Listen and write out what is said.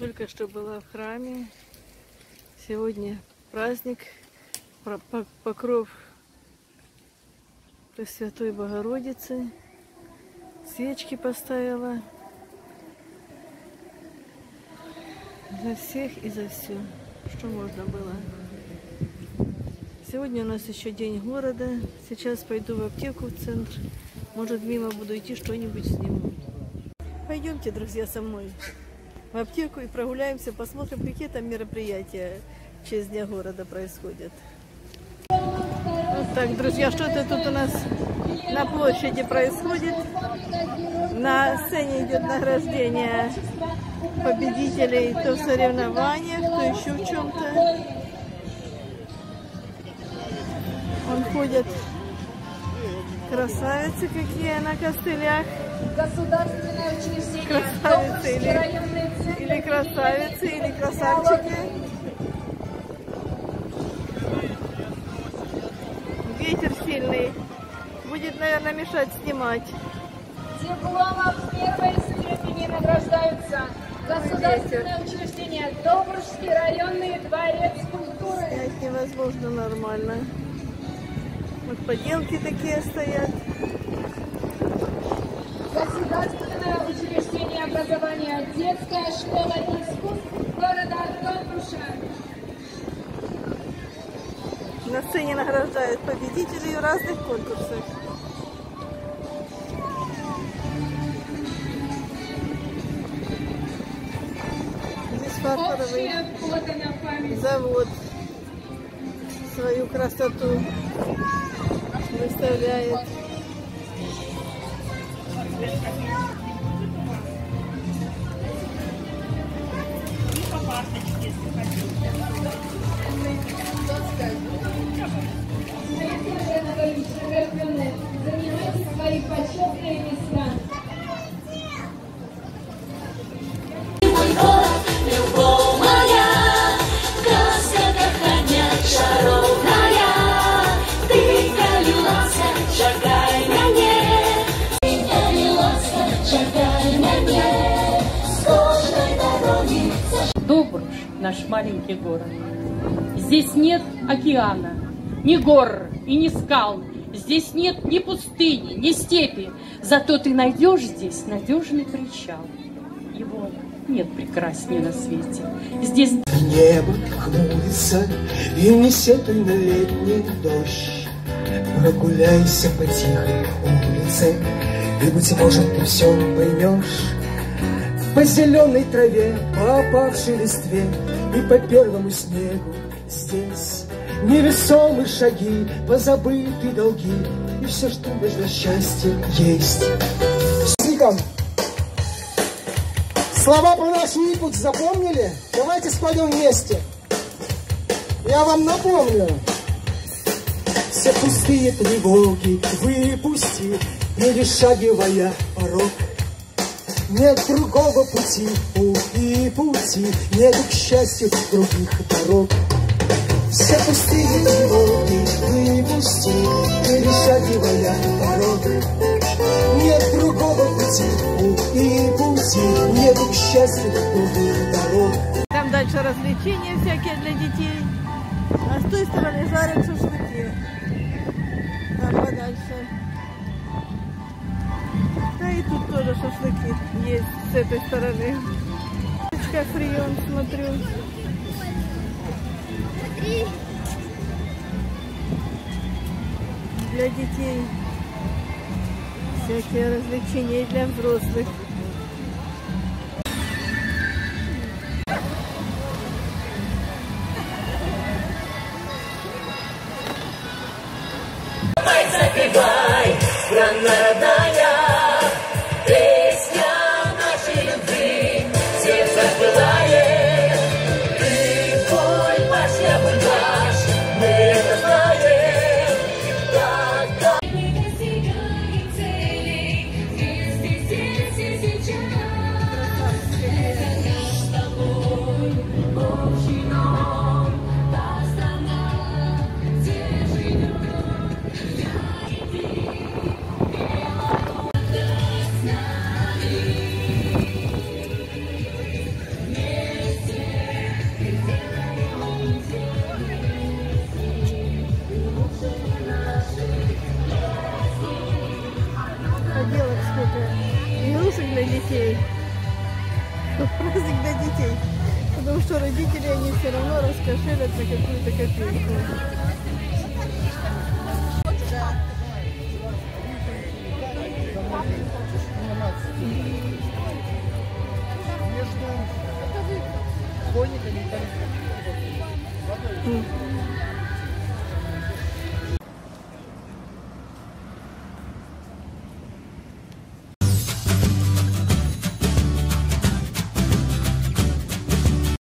Только что была в храме. Сегодня праздник, покров Пресвятой Богородицы. Свечки поставила. За всех и за все, что можно было. Сегодня у нас еще день города. Сейчас пойду в аптеку в центр. Может, мимо буду идти, что-нибудь сниму. Пойдемте, друзья, со мной в аптеку и прогуляемся, посмотрим, какие там мероприятия в честь Дня города происходят. Вот так, друзья, что-то тут у нас на площади происходит. На сцене идет награждение победителей то в соревнованиях, то еще в чем-то. Вон ходят красавицы какие на костылях. Государственное учреждение, Красавицы или красавицы, или красавчики. Ветер сильный. Будет, наверное, мешать снимать. Дипломом первой степени награждаются государственное учреждение Добружский районный дворец культуры. Снять невозможно нормально. Вот поделки такие стоят. Государственное учреждение образования детская школа искусств города Добруша. На сцене награждают победителей в разных конкурсах. Здесь фарфоровый завод свою красоту выставляет. Занимайте свои почетные места. Добруш, наш маленький город. Здесь нет океана, ни гор и ни скал. Здесь нет ни пустыни, ни степи. Зато ты найдешь здесь надежный причал. Его нет прекраснее на свете. Здесь небо хмурится и не сетуй на летний дождь. Прогуляйся по тихой улице, и, быть может, ты все поймешь. По зеленой траве, по опавшей листве и по первому снегу здесь невесомые шаги, позабытые долги и все, что для счастья есть. Слова про наш путь запомнили? Давайте споем вместе. Я вам напомню. Все пустые тревоги выпусти, перешагивая порог. Нет другого пути, и пути нет к счастью других дорог. Все пустые тревоги выпусти, перешагивая порог. Нет другого пути, и пути нет к счастью других дорог. Там дальше развлечения всякие для детей. А с той стороны жарят шашлыки. Там подальше. Да и тут тоже шашлыки есть с этой стороны. Фрион, смотрю. Для детей всякие развлечения и для взрослых. Запевай, страна родная, песня нашей любви, сердце пылает. Ты твой башня, мой наш, мы это знаем. Да, да. детей. Праздник для детей. Потому что родители, они все равно раскошелят на какую-то копейку.